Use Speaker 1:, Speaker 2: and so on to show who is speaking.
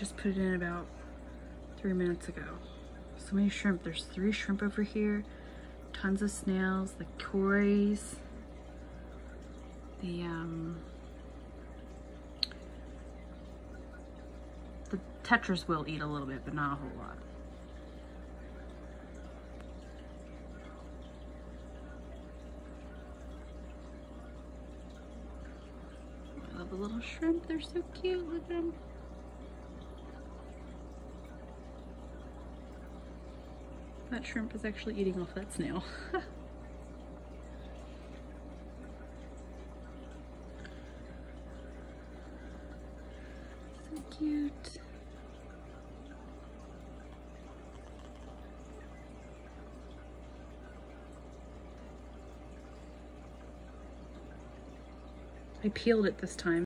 Speaker 1: just put it in about 3 minutes ago. So many shrimp. There's 3 shrimp over here. Tons of snails, the koris, the tetras will eat a little bit, but not a whole lot. I love the little shrimp. They're so cute. Look at them. That shrimp is actually eating off that snail. So cute. I peeled it this time.